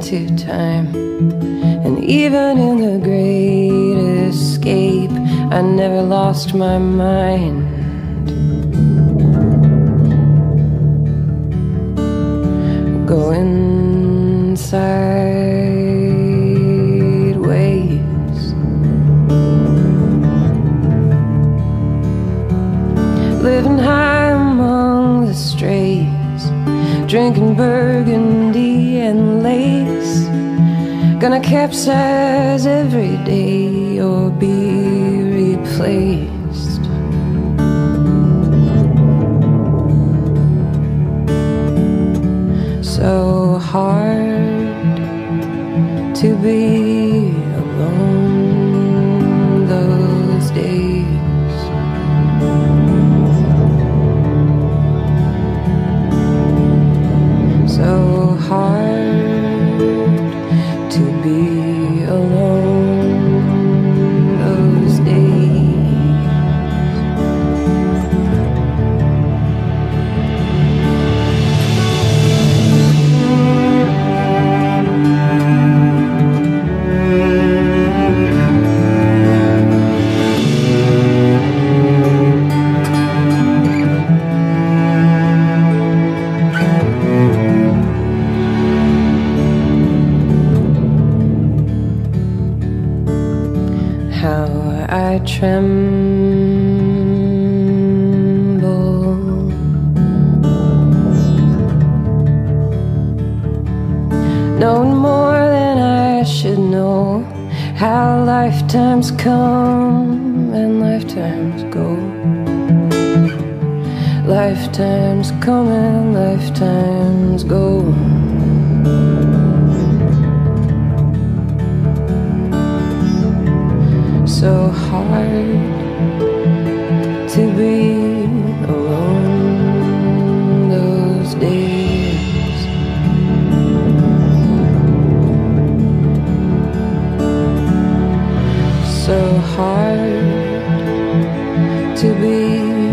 into time. And even in the great escape, I never lost my mind. Going sideways, living high among the strays, drinking burgundy and lace. Gonna capsize every day or be replaced. So hard to be alone those days. So hard to be alone those days. How I tremble, knowing more than I should know, how lifetimes come and lifetimes go. Lifetimes come and lifetimes go. So hard to be alone those days. So hard to be